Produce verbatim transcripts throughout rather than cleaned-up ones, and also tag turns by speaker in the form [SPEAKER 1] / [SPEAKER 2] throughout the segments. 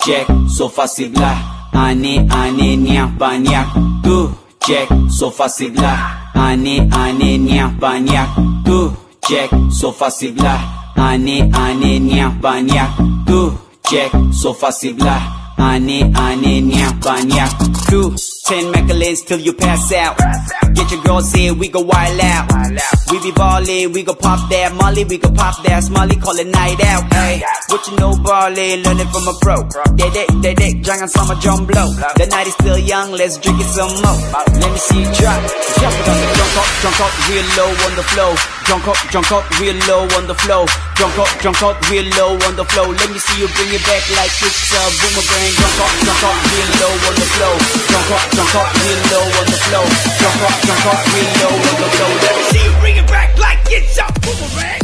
[SPEAKER 1] cek, so fácil lah. Aneh-anehnya banyak. Tuh, cek, so fácil lah. Aneh-anehnya banyak. Tuh, cek, so fácil lah. Aneh-anehnya banyak. Tuh, cek, so fácil lah. Aneh-anehnya banyak. Two, ten Macallans till you pass out. Get your girls here, we go wild out. We be ballin', we go pop that Molly, we go pop that Smiley, call it night out. Ay, what you know, ballin', learn it from a pro. Dedek, dedek, jangan sama jomblo. The night is still young, let's drink it some more. Let me see you drop, drop it on the drunk up, drunk up, real low on the flow. Drunk up, drunk up, real low on the flow. Drunk up, drunk up, real low on the flow. Let me see you bring it back like it's a boomerang. Drunk up, drunk up, real low on the flow. Drunk up, drunk up, real low on the flow. Drunk up, drunk up, real low on the flow. Let me see you bring it back like it's a boomerang.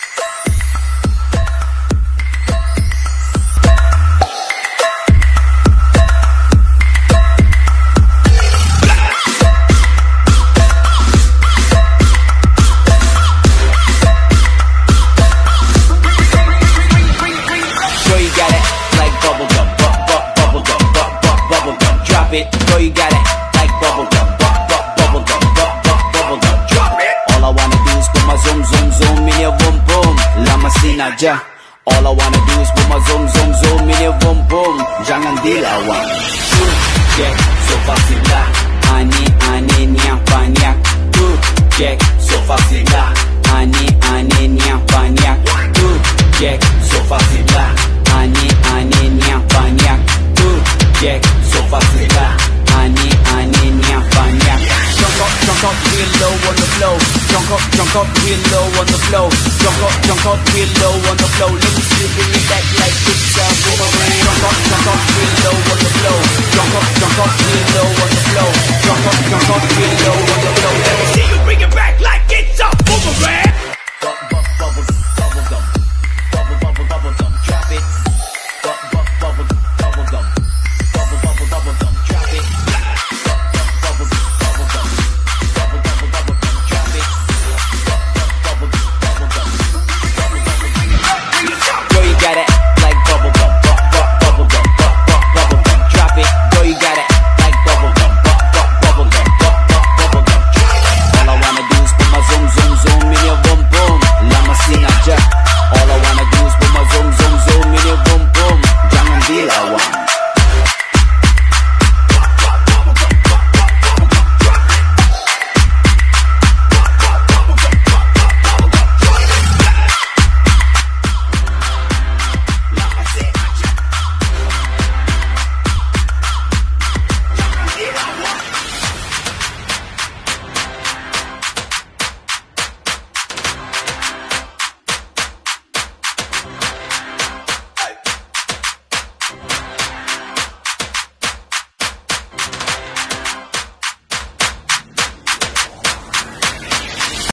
[SPEAKER 2] Girl, you got it like bubble gum, bu bu bubble gum, bu bu bubble gum. Drop it. All I wanna do is put my zoom zoom zoom in your boom boom. Lama sinaja. All I wanna do is put my zoom zoom zoom in your boom boom. Jangan dilawan. Tuh, cek, so fácil lah. Aneh-anehnya banyak. Tuh, cek, so fácil lah. Aneh-anehnya banyak. Tuh, cek, so fácil lah. Aneh-anehnya banyak. Tuh, cek, so fácil lah. Aneh-anehnya banyak. Drunk up, drunk up, real low on the flow. Drunk up, drunk up, real low on the flow. Drunk up, drunk up, real low on the flow. Let me see you bring it back like it's a boomerang. Drunk up, drunk up, real low on the flow. Drunk up, drunk up, real low on the flow. Drunk up, drunk up, real low on the flow.